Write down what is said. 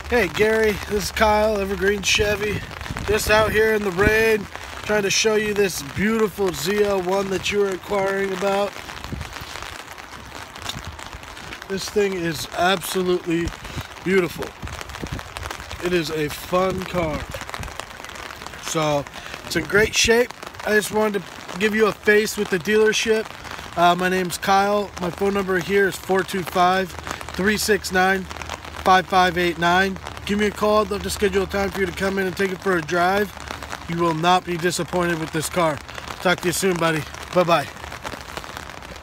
Hey Gary, this is Kyle, Evergreen Chevy. Just out here in the rain, trying to show you this beautiful ZL1 that you were inquiring about. This thing is absolutely beautiful. It is a fun car. So, it's in great shape. I just wanted to give you a face with the dealership. My name's Kyle. My phone number here is 425-369-5589. Give me a call. I'd love to schedule a time for you to come in and take it for a drive. You will not be disappointed with this car. Talk to you soon, buddy. Bye-bye.